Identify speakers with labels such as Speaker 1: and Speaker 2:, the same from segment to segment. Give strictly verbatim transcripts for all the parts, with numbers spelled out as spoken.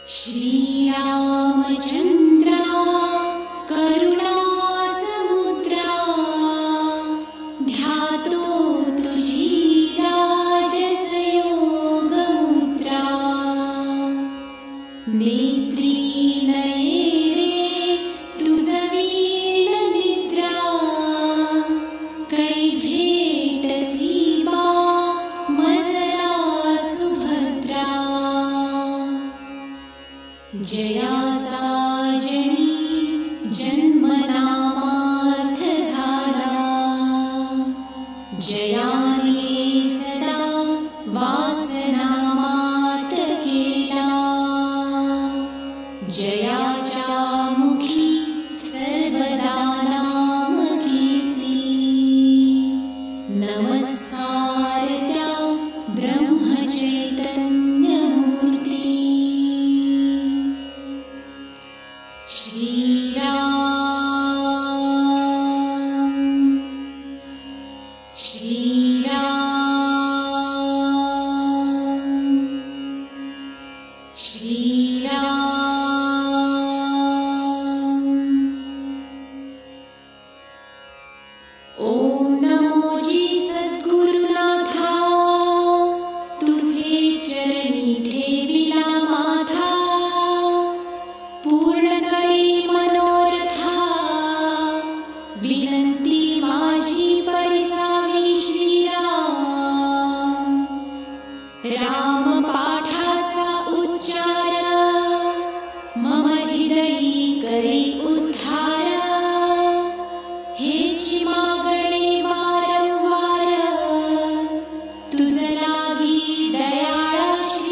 Speaker 1: श्रीरामचन्द्रा करुणा समुद्रा ध्यातो तुझी राजसयोगमुद्रा नेत्री नये रे तुझ वीण निद्रा कै भेटसी बा मजला सुभद्रा जयाचा जनी जन्मनामार्थ झाला जयाने सदा वासनामार्थ केला जयाच्या मुखी सर्वदा नाम कीर्ती नमस्कार त्या ब्रह्मचैतन्य मूर्ती श्रीराम श्रीराम श्रीराम ओम नमोजी सद्गुरुनाथा तुझे चरणी ठेविला माथा पूर्ण करी मनोरथा विनंती माझी परिसावी श्रीराम राम पाठाचा उच्चार मम हृदयी करी उद्धार हेची मागणे वारंवार तुझ लागी दयाळा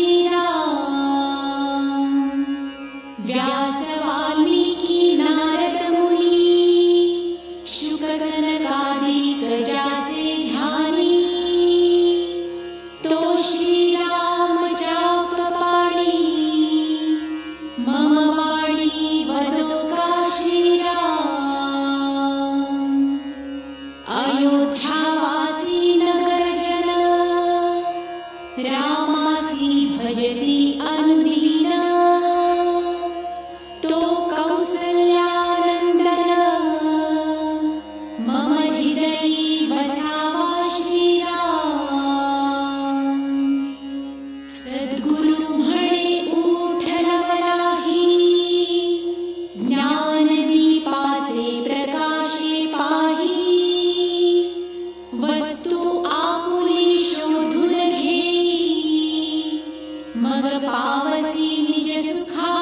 Speaker 1: श्रीराम व्यास वाल्मीकी नारद मुनी शुक सनकादिक ज्याचे ध्यानी तो श्रीराम चाप पाणी मम वाणी वदो का श्रीराम अयोध्यावासी नगरजन रामासी भजती अनुदीन तो कौसल्यानंदन मम हृदयी वसावा श्रीराम सद्गुरु म्हणे उठलवलाही ज्ञानदीपाचे प्रकाशे पाही वस्तू आपुली शोधून घेई मग पावसी निज सुखा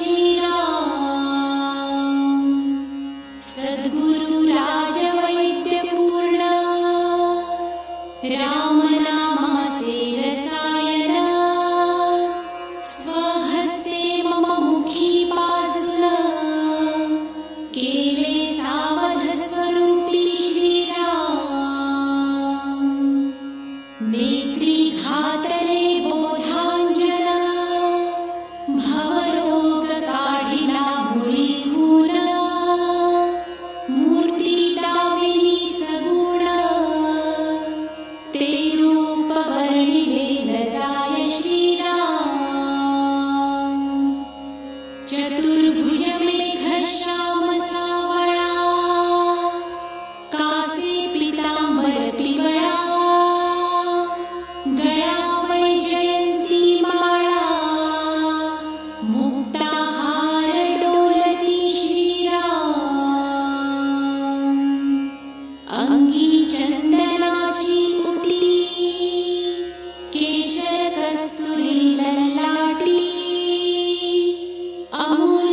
Speaker 1: श्रीराम सद्गुरु राजवैद्य पूर्ण रामनामाचे रसायन स्वहस्ते मम मुखी पाजुन केले सावध स्वरूपी श्रीराम नेत्री घातले बोधांजन भवरोग काढिला मुळीहून मूर्ती दाविली सगुण ते रूप वर्णिले न जाय श्रीराम चतुर्भुज मेघ श्याम सावळा कासे पीतांबर पिवळा गळा वैजयंती माळा मुक्ताहार डोलती श्रीराम अंगी चंदनाची उटी केशर कस्तुरी ललाटी अमूल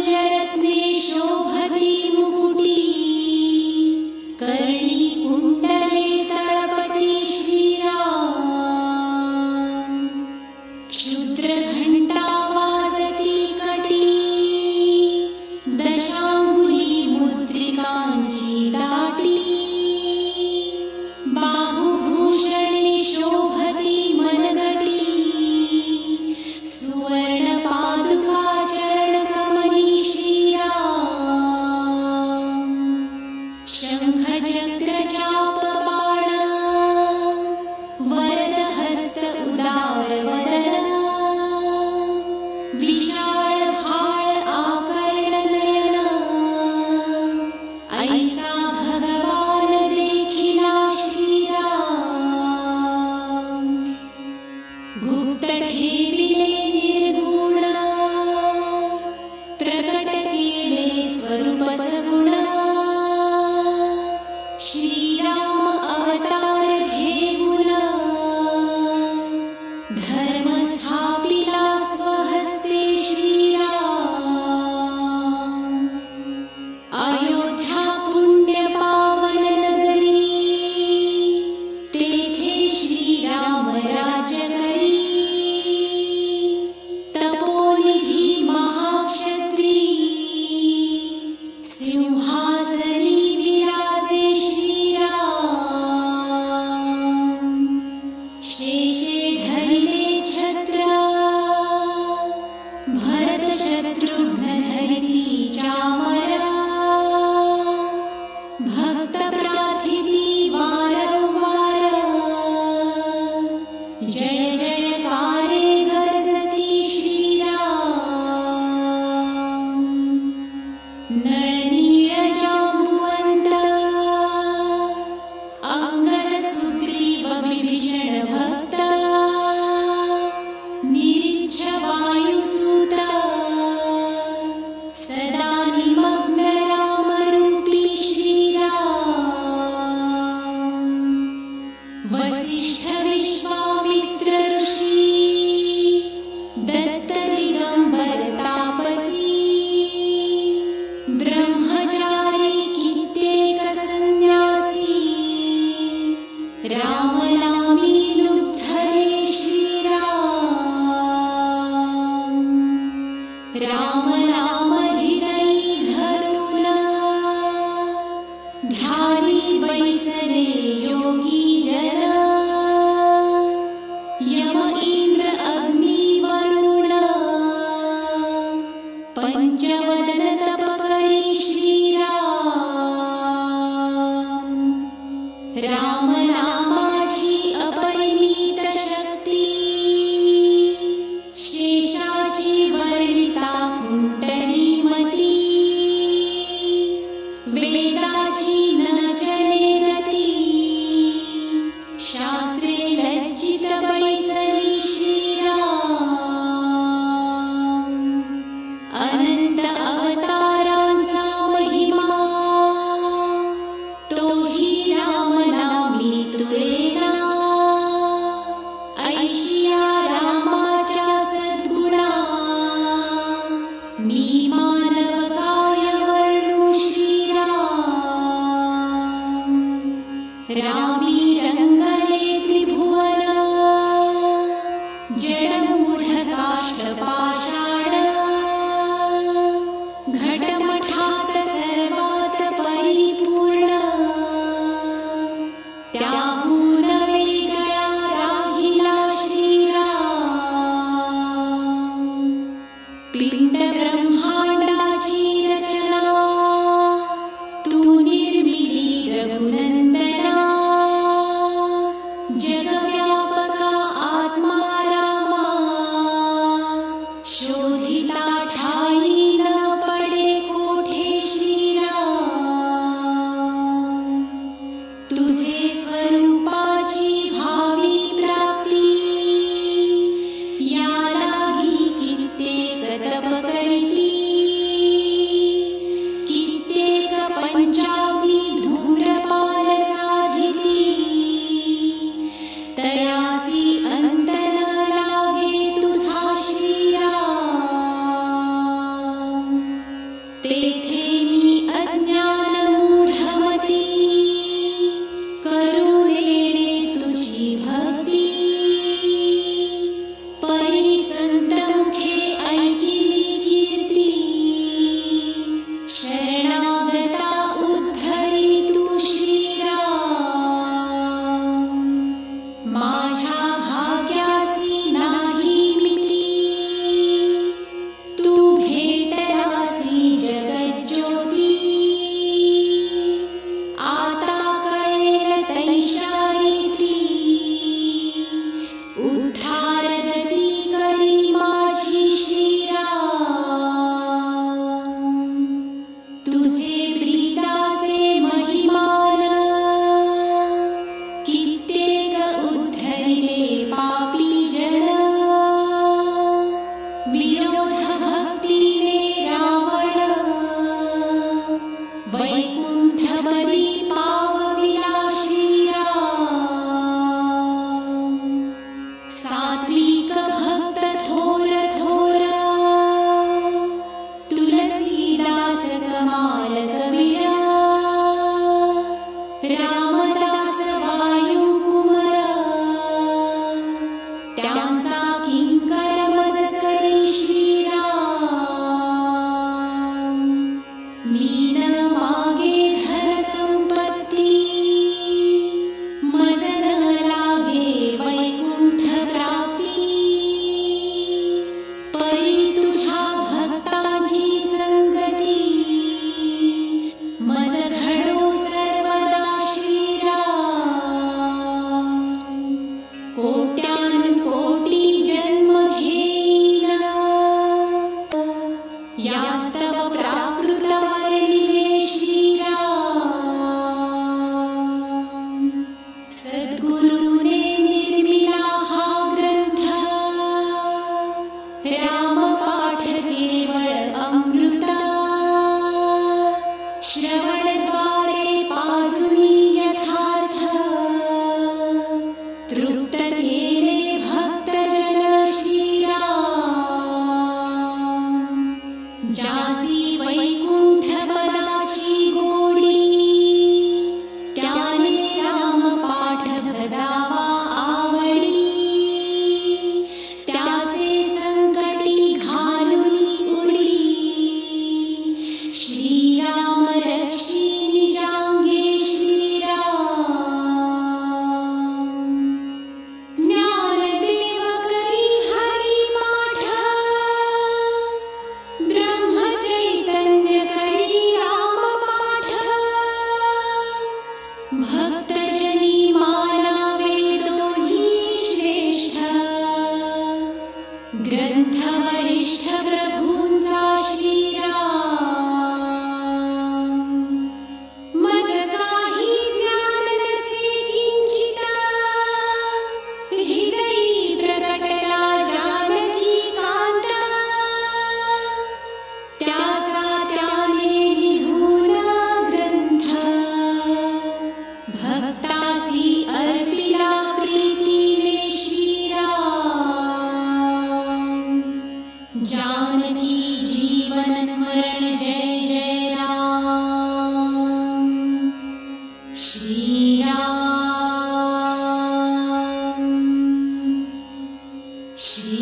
Speaker 1: वायुसुत सदा निमग्न रामरूपी श्रीराम वसिष्ठ विश्वामित्र ऋषि दत्त दिगंबर तापसी ब्रह्मचारी कित्येक संन्यासी राम नामी लुब्धरे श्रीराम राम राम हृदय धरुन ध्यानी बैसले योगी जन यम इंद्र अग्नि वरुण पंचवदन तप करी श्रीराम राम रामाची अपरिमित शक्ती शेषाची वर्णिता कुंडली मती वेदाची न चले गती शास्त्रे लज्जित बैसली श्रीराम अनंत अवतारांचा महिमा तोही राम नामी तुळेना ऐशिया रामाच्या सद्गुणा मी मानव काय वर्णू श्रीराम रामी रंगले त्रिभुवन जडमूढ काष्ठ पाषाण घटमठात सर्वात परिपूर्ण त्याहून वेगळा राहिला श्रीराम पिंड ब्रह्मांडाची रचना तू निर्मिली रघुनंदना जगव्यापका आत्मा रामा शोधिता ठाई न पडे कोठे श्रीराम तुझे स्वरूपाची भावी प्राप्ती या लागी कित्येक तप करीती कित्येक पंचाग्नी धूम्रपान साधिती तयासी अंत न लागे तुझा श्रीराम राम पाठ केवळ अमृता श्रवणद्वारे पाजुनी यथार्थ तृप्त केले भक्तजन श्रीराम जासी वैकुंठ पदाची गोडी त्याने राम पाठ भजावा आवडी त्याचे संकटी घालुनी उडी श्रीराम रक्षी निजांगे श्रीराम ज्ञानदेव करी हरी पाठ ब्रह्मचैतन्य करी राम पाठ भक्तजनी मानावे दोन्ही श्रेष्ठ ग्रंथ वरिष्ठ प्रभूंचा श्रीराम मज काही ज्ञान नसे किंचित हृदयी प्रकटला जानकी कांता त्याचा त्याने लिहून ग्रंथ भक्तासी अर्पिला प्रीतीने श्रीराम जानकी जीवन स्मरण जय जय राम श्रीराम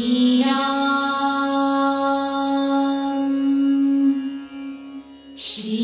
Speaker 1: श्रीराम श्री